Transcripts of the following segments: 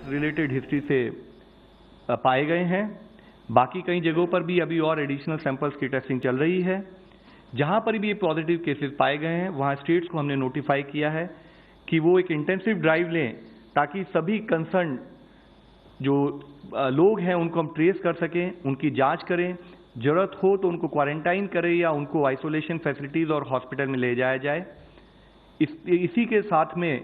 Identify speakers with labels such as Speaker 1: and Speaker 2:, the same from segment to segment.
Speaker 1: Related history से पाए गए हैं। बाकी कई जगहों पर भी अभी और एडिशनल सैंपल्स की टेस्टिंग चल रही है। जहां पर भी ये पॉजिटिव केसेस पाए गए हैं वहां स्टेट्स को हमने नोटिफाई किया है कि वो एक इंटेंसिव ड्राइव लें ताकि सभी कंसर्न जो लोग हैं उनको हम ट्रेस कर सकें, उनकी जांच करें, जरूरत हो तो उनको क्वारंटाइन करें या उनको आइसोलेशन फैसिलिटीज और हॉस्पिटल में ले जाया जाए। इसी के साथ में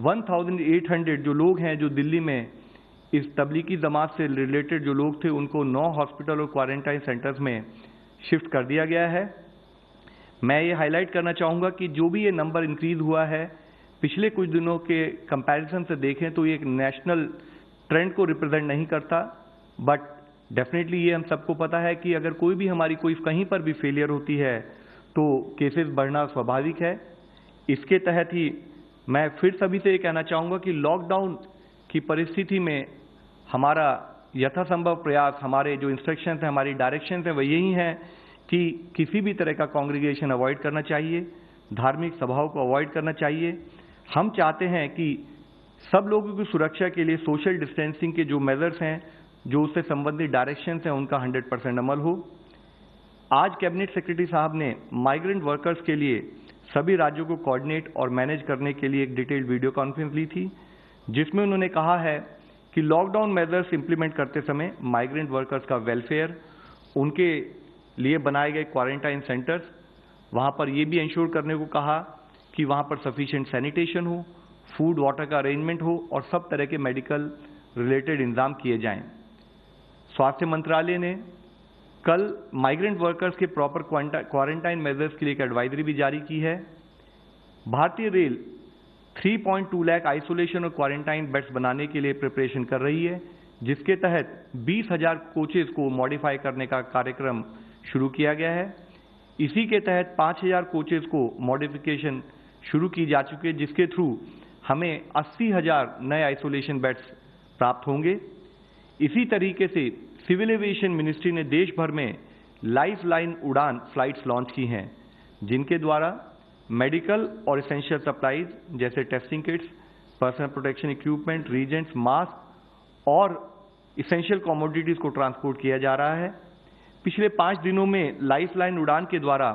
Speaker 1: 1800 जो लोग हैं जो दिल्ली में इस तबलीगी जमात से रिलेटेड जो लोग थे उनको 9 हॉस्पिटल और क्वारंटाइन सेंटर्स में शिफ्ट कर दिया गया है। मैं ये हाईलाइट करना चाहूँगा कि जो भी ये नंबर इंक्रीज हुआ है पिछले कुछ दिनों के कंपैरिजन से देखें तो ये एक नेशनल ट्रेंड को रिप्रेजेंट नहीं करता, बट डेफिनेटली ये हम सबको पता है कि अगर कोई भी हमारी कोई कहीं पर भी फेलियर होती है तो केसेस बढ़ना स्वाभाविक है। इसके तहत ही मैं फिर सभी से ये कहना चाहूँगा कि लॉकडाउन की परिस्थिति में हमारा यथासंभव प्रयास, हमारे जो इंस्ट्रक्शंस हैं, हमारी डायरेक्शंस हैं, वो यही हैं कि किसी भी तरह का कांग्रीगेशन अवॉइड करना चाहिए, धार्मिक सभाओं को अवॉइड करना चाहिए। हम चाहते हैं कि सब लोगों की सुरक्षा के लिए सोशल डिस्टेंसिंग के जो मेजर्स हैं, जो उससे संबंधित डायरेक्शंस हैं, उनका 100% अमल हो। आज कैबिनेट सेक्रेटरी साहब ने माइग्रेंट वर्कर्स के लिए सभी राज्यों को कोऑर्डिनेट और मैनेज करने के लिए एक डिटेल्ड वीडियो कॉन्फ्रेंस ली थी, जिसमें उन्होंने कहा है कि लॉकडाउन मेजर्स इंप्लीमेंट करते समय माइग्रेंट वर्कर्स का वेलफेयर, उनके लिए बनाए गए क्वारंटाइन सेंटर्स, वहाँ पर ये भी इंश्योर करने को कहा कि वहाँ पर सफिशिएंट सैनिटेशन हो, फूड वाटर का अरेंजमेंट हो और सब तरह के मेडिकल रिलेटेड इंतजाम किए जाएं। स्वास्थ्य मंत्रालय ने कल माइग्रेंट वर्कर्स के प्रॉपर क्वारंटाइन मेजर्स के लिए एक एडवाइजरी भी जारी की है। भारतीय रेल 3.2 लाख आइसोलेशन और क्वारंटाइन बेड्स बनाने के लिए प्रिपरेशन कर रही है, जिसके तहत 20,000 कोचेज को मॉडिफाई करने का कार्यक्रम शुरू किया गया है। इसी के तहत 5,000 कोचेज को मॉडिफिकेशन शुरू की जा चुकी है, जिसके थ्रू हमें 80,000 नए आइसोलेशन बेड्स प्राप्त होंगे। इसी तरीके से सिविल एविएशन मिनिस्ट्री ने देश भर में lifeline Udan flights launch की हैं, जिनके द्वारा मेडिकल और एसेंशियल सप्लाईज जैसे testing kits, personal protection equipment, reagents, mask और एसेंशियल कमोडिटीज को ट्रांसपोर्ट किया जा रहा है। पिछले 5 दिनों में लाइफ लाइन उड़ान के द्वारा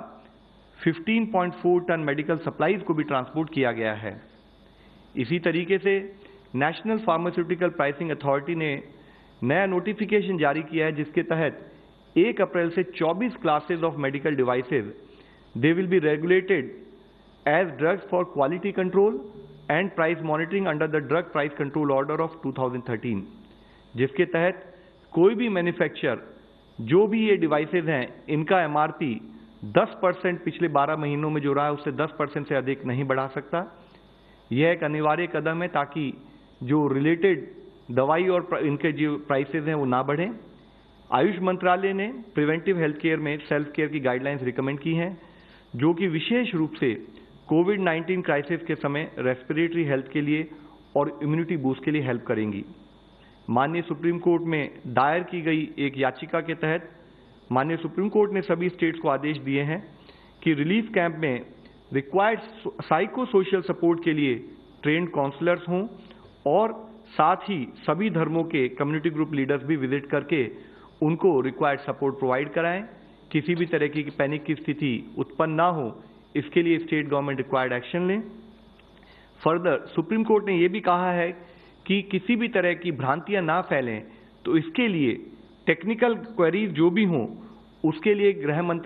Speaker 1: 15.4 टन मेडिकल सप्लाईज को भी ट्रांसपोर्ट किया गया है। इसी तरीके से नेशनल फार्मास्यूटिकल प्राइसिंग अथॉरिटी ने नया नोटिफिकेशन जारी किया है, जिसके तहत 1 अप्रैल से 24 classes of medical devices they will be regulated as drugs for quality control and price monitoring under the drug price control order of 2013, जिसके तहत कोई भी मैन्युफैक्चरर जो भी ये डिवाइसेज हैं इनका MRP 10% पिछले 12 महीनों में जो रहा है उससे 10% से अधिक नहीं बढ़ा सकता। यह एक अनिवार्य कदम है ताकि जो रिलेटेड दवाई और इनके जो प्राइसेज हैं वो ना बढ़ें। आयुष मंत्रालय ने प्रिवेंटिव हेल्थ केयर में सेल्फ केयर की गाइडलाइंस रिकमेंड की हैं, जो कि विशेष रूप से कोविड-19 क्राइसिस के समय रेस्पिरेटरी हेल्थ के लिए और इम्यूनिटी बूस्ट के लिए हेल्प करेंगी। माननीय सुप्रीम कोर्ट में दायर की गई एक याचिका के तहत माननीय सुप्रीम कोर्ट ने सभी स्टेट्स को आदेश दिए हैं कि रिलीफ कैंप में रिक्वायर्ड साइको सोशल सपोर्ट के लिए ट्रेंड काउंसलर्स हों और साथ ही सभी धर्मों के कम्युनिटी ग्रुप लीडर्स भी विजिट करके उनको रिक्वायर्ड सपोर्ट प्रोवाइड कराएं। किसी भी तरह की पैनिक की स्थिति उत्पन्न ना हो, इसके लिए स्टेट गवर्नमेंट रिक्वायर्ड एक्शन लें। फर्दर सुप्रीम कोर्ट ने यह भी कहा है कि किसी भी तरह की भ्रांतियां ना फैलें, तो इसके लिए टेक्निकल क्वेरीज जो भी हों उसके लिए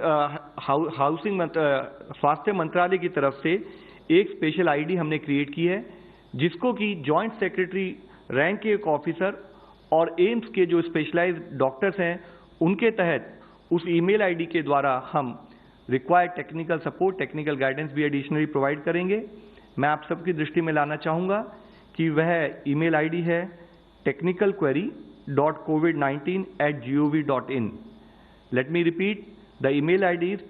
Speaker 1: स्वास्थ्य मंत्रालय की तरफ से एक स्पेशल आईडी हमने क्रिएट की है, जिसको कि जॉइंट सेक्रेटरी रैंक के एक ऑफिसर और एम्स के जो स्पेशलाइज्ड डॉक्टर्स हैं उनके तहत उस ईमेल आईडी के द्वारा हम required technical support, technical guidance भी एडिशनली प्रोवाइड करेंगे। मैं आप सबकी दृष्टि में लाना चाहूँगा कि वह ईमेल आईडी है technicalquery.covid19@gov.in। Let me repeat, the email ID is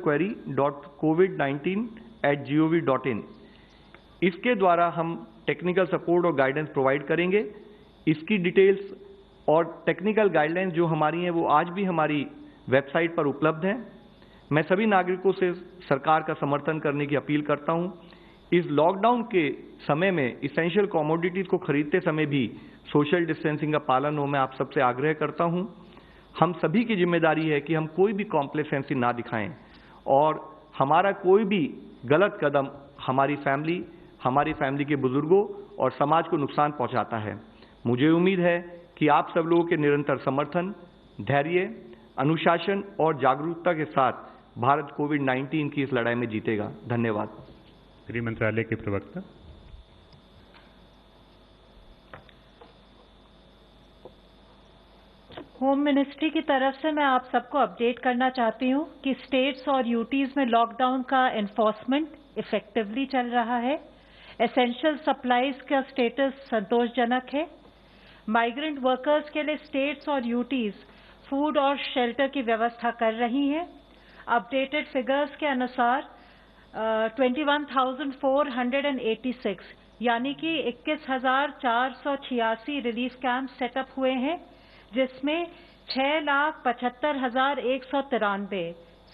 Speaker 1: technicalquery.covid19@gov.in। इसके द्वारा हम टेक्निकल सपोर्ट और गाइडेंस प्रोवाइड करेंगे। इसकी डिटेल्स और टेक्निकल गाइडलाइंस जो हमारी हैं वो आज भी हमारी वेबसाइट पर उपलब्ध हैं। मैं सभी नागरिकों से सरकार का समर्थन करने की अपील करता हूं। इस लॉकडाउन के समय में इसेंशियल कमोडिटीज को खरीदते समय भी सोशल डिस्टेंसिंग का पालन हो, मैं आप सबसे आग्रह करता हूं। हम सभी की जिम्मेदारी है कि हम कोई भी कॉम्प्लेसेंसी ना दिखाएं और हमारा कोई भी गलत कदम हमारी फैमिली के बुजुर्गों और समाज को नुकसान पहुंचाता है। मुझे उम्मीद है कि आप सब लोगों के निरंतर समर्थन, धैर्य, अनुशासन और जागरूकता के साथ भारत कोविड-19 की इस लड़ाई में जीतेगा। धन्यवाद।
Speaker 2: गृह मंत्रालय के प्रवक्ता।
Speaker 3: होम मिनिस्ट्री की तरफ से मैं आप सबको अपडेट करना चाहती हूँ कि स्टेट्स और यूटीज में लॉकडाउन का एनफोर्समेंट इफेक्टिवली चल रहा है। एसेंशियल सप्लाईज का स्टेटस संतोषजनक है। माइग्रेंट वर्कर्स के लिए स्टेट्स और यूटीज फूड और शेल्टर की व्यवस्था कर रही हैं। अपडेटेड फिगर्स के अनुसार 21,486 यानी कि 21,486 रिलीफ कैंप सेटअप हुए हैं, जिसमें 6,75,193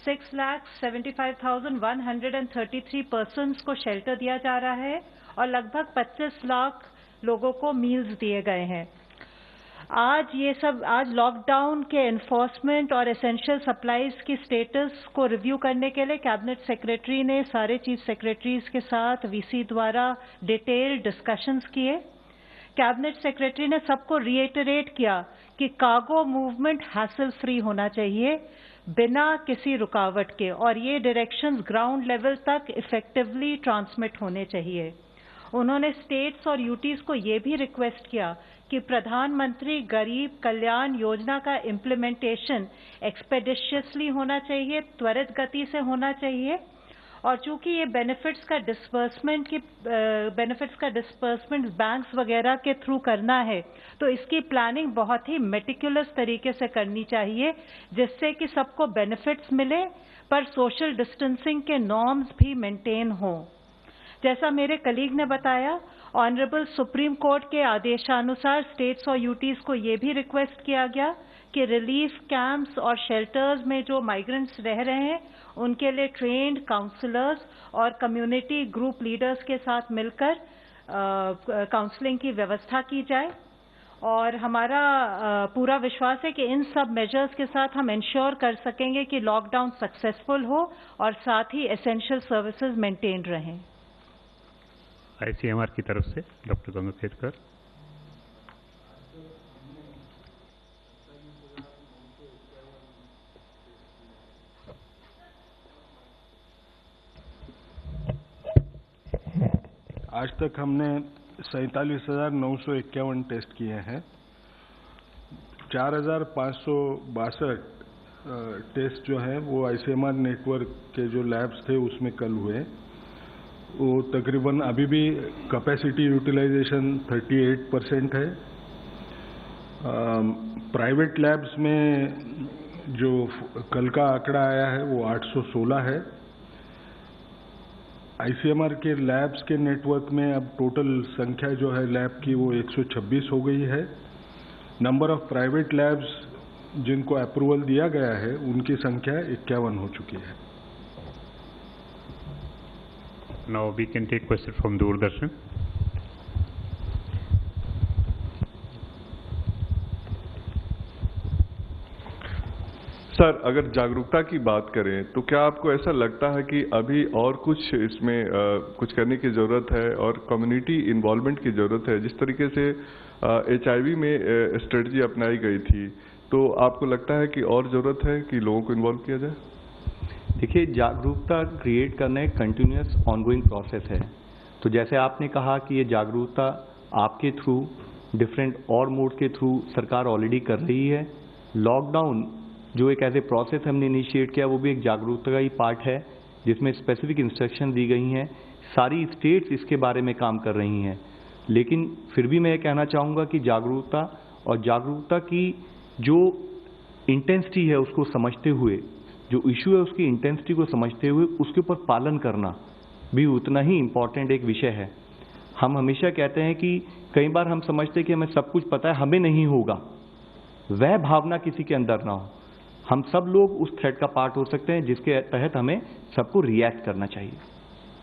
Speaker 3: 6,75,133 पर्सन्स को शेल्टर दिया जा रहा है और लगभग 25 लाख लोगों को मील्स दिए गए हैं। आज लॉकडाउन के एनफोर्समेंट और एसेंशियल सप्लाईज की स्टेटस को रिव्यू करने के लिए कैबिनेट सेक्रेटरी ने सारे चीफ सेक्रेटरीज के साथ वीसी द्वारा डिटेल डिस्कशंस किए। कैबिनेट सेक्रेटरी ने सबको रिएटरेट किया कि कार्गो मूवमेंट हैसल फ्री होना चाहिए बिना किसी रुकावट के, और ये डायरेक्शंस ग्राउंड लेवल तक इफेक्टिवली ट्रांसमिट होने चाहिए। उन्होंने स्टेट्स और यूटीज को ये भी रिक्वेस्ट किया कि प्रधानमंत्री गरीब कल्याण योजना का इम्प्लीमेंटेशन एक्सपेडिशियसली होना चाहिए, त्वरित गति से होना चाहिए, और चूंकि ये बेनिफिट्स का डिस्बर्समेंट बैंक्स वगैरह के थ्रू करना है, तो इसकी प्लानिंग बहुत ही मेटिकुलस तरीके से करनी चाहिए, जिससे कि सबको बेनिफिट्स मिले पर सोशल डिस्टेंसिंग के नॉर्म्स भी मेंटेन हों। जैसा मेरे कलीग ने बताया, ऑनरेबल सुप्रीम कोर्ट के आदेशानुसार स्टेट्स और यूटीज को ये भी रिक्वेस्ट किया गया कि रिलीफ कैंप्स और शेल्टर्स में जो माइग्रेंट्स रह रहे हैं उनके लिए ट्रेन्ड काउंसलर्स और कम्युनिटी ग्रुप लीडर्स के साथ मिलकर काउंसलिंग की व्यवस्था की जाए। और हमारा पूरा विश्वास है कि इन सब मेजर्स के साथ हम इंश्योर कर सकेंगे कि लॉकडाउन सक्सेसफुल हो और साथ ही एसेंशियल सर्विसेज मेंटेन रहें।
Speaker 2: ICMR की तरफ से डॉक्टर गंगाखेड़कर।
Speaker 4: आज तक हमने 47,951 टेस्ट किए हैं। 4,562 टेस्ट जो हैं वो ICMR नेटवर्क के जो लैब्स थे उसमें कल हुए। वो तकरीबन अभी भी कैपेसिटी यूटिलाइजेशन 38% है। प्राइवेट लैब्स में जो कल का आंकड़ा आया है वो 816 है। ICMR के लैब्स के नेटवर्क में अब टोटल संख्या जो है लैब की वो 126 हो गई है। नंबर ऑफ प्राइवेट लैब्स जिनको अप्रूवल दिया गया है उनकी संख्या 51 हो चुकी है।
Speaker 2: Now we can take question from Doordarshan.
Speaker 5: Sir, अगर जागरूकता की बात करें तो क्या आपको ऐसा लगता है कि अभी और कुछ इसमें कुछ करने की ज़रूरत है और कम्युनिटी इन्वॉल्वमेंट की ज़रूरत है? जिस तरीके से HIV में स्ट्रेटजी अपनाई गई थी, तो आपको लगता है कि और ज़रूरत है कि लोगों को इन्वॉल्व किया जाए?
Speaker 1: देखिए, जागरूकता क्रिएट करना एक कंटिन्यूअस ऑनगोइंग प्रोसेस है। तो जैसे आपने कहा कि ये जागरूकता आपके थ्रू, डिफरेंट और मोड के थ्रू सरकार ऑलरेडी कर रही है। लॉकडाउन जो एक ऐसे प्रोसेस हमने इनिशिएट किया, वो भी एक जागरूकता का ही पार्ट है, जिसमें स्पेसिफिक इंस्ट्रक्शन दी गई हैं। सारी स्टेट्स इसके बारे में काम कर रही हैं। लेकिन फिर भी मैं ये कहना चाहूँगा कि जागरूकता की जो इंटेंसिटी है उसको समझते हुए, जो इशू है उसकी इंटेंसिटी को समझते हुए उसके ऊपर पालन करना भी उतना ही इम्पॉर्टेंट एक विषय है। हम हमेशा कहते हैं कि कई बार हम समझते हैं कि हमें सब कुछ पता है, हमें नहीं होगा, वह भावना किसी के अंदर ना हो। हम सब लोग उस थ्रेड का पार्ट हो सकते हैं जिसके तहत हमें सबको रिएक्ट करना चाहिए।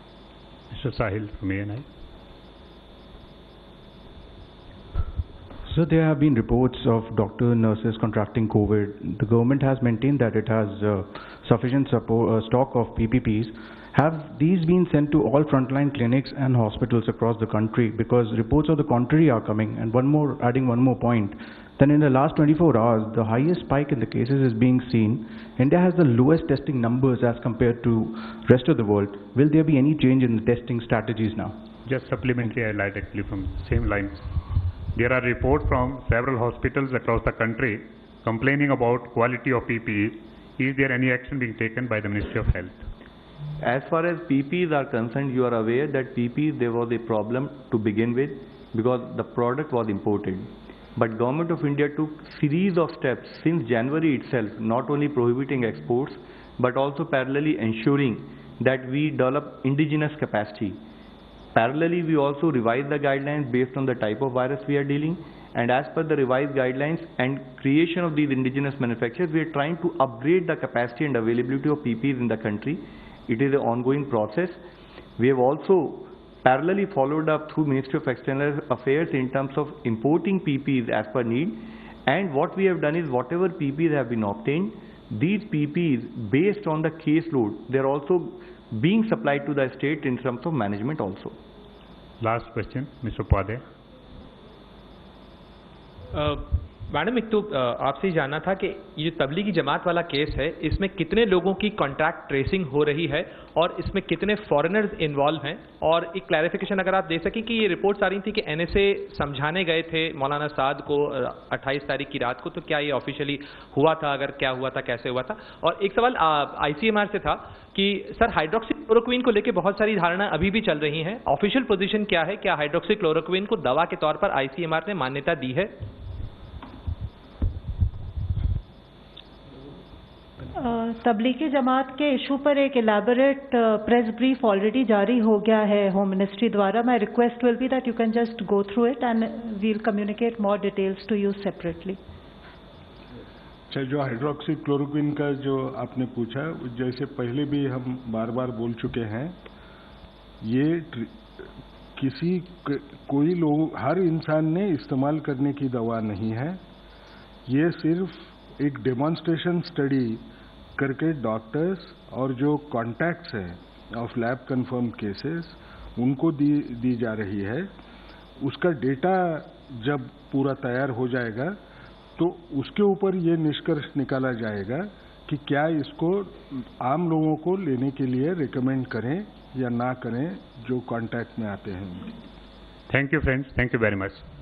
Speaker 2: Mister Sahil from ANI।
Speaker 6: So there have been reports of doctor nurses contracting COVID. The government has maintained that it has sufficient stock of PPPs. Have these been sent to all frontline clinics and hospitals across the country? Because reports of the contrary are coming. And adding one more point, then in the last 24 hours, the highest spike in the cases is being seen. India has the lowest testing numbers as compared to rest of the world. Will there be any change in the testing strategies now?
Speaker 2: Just supplementary, I'll add actually from same lines. There are reports from several hospitals across the country complaining about quality of PPEs. Is there any action being taken by the Ministry of Health?
Speaker 1: As far as PPEs are concerned, you are aware that PPEs, there was a problem to begin with because the product was imported. But Government of India took series of steps since January itself, not only prohibiting exports, but also parallelly ensuring that we develop indigenous capacity. Parallelly, we also revised the guidelines based on the type of virus we are dealing. And as per the revised guidelines and creation of these indigenous manufacturers, we are trying to upgrade the capacity and availability of PPEs in the country. It is an ongoing process. We have also parallelly followed up through Ministry of External Affairs in terms of importing PPEs as per need. And what we have done is whatever PPEs have been obtained, these PPEs based on the caseload, they are also being supplied to the state in terms of management also.
Speaker 2: Last question, Mr. Upadhyay.
Speaker 7: Madam, एक तो आपसे जानना था कि ये तबलीगी जमात वाला case है, इसमें कितने लोगों की कॉन्टैक्ट ट्रेसिंग हो रही है और इसमें कितने फॉरेनर्स इन्वॉल्व हैं, और एक क्लैरिफिकेशन अगर आप दे सकें कि ये रिपोर्ट्स आ रही थी कि एनएसए समझाने गए थे मौलाना साद को 28 तारीख की रात को, तो क्या ये ऑफिशियली हुआ था? अगर क्या हुआ था, कैसे हुआ था? और एक सवाल आईसीएमआर से था कि सर हाइड्रोक्सीक्लोरोक्विन को लेकर बहुत सारी धारणा अभी भी चल रही हैं, ऑफिशियल पोजीशन क्या है? क्या हाइड्रोक्सीक्लोरोक्विन को दवा के तौर पर आईसीएमआर ने मान्यता दी है?
Speaker 3: तबलीगी जमात के इशू पर एक इलेबोरेट प्रेस ब्रीफ ऑलरेडी जारी हो गया है होम मिनिस्ट्री द्वारा. My request will be that you can just go through it and we will communicate more details to you separately.
Speaker 4: अच्छा, जो हाइड्रोक्सीक्लोरोक्विन का जो आपने पूछा, जैसे पहले भी हम बार बार बोल चुके हैं, ये कोई लोग, हर इंसान ने इस्तेमाल करने की दवा नहीं है. ये सिर्फ एक डेमोन्स्ट्रेशन स्टडी करके डॉक्टर्स और जो कॉन्टैक्ट्स हैं ऑफ लैब कंफर्म केसेस, उनको दी जा रही है. उसका डेटा जब पूरा तैयार हो जाएगा तो उसके ऊपर ये निष्कर्ष निकाला जाएगा कि क्या इसको आम लोगों को लेने के लिए रिकमेंड करें या ना करें जो कॉन्टैक्ट में आते हैं.
Speaker 2: Thank you friends, thank you very much.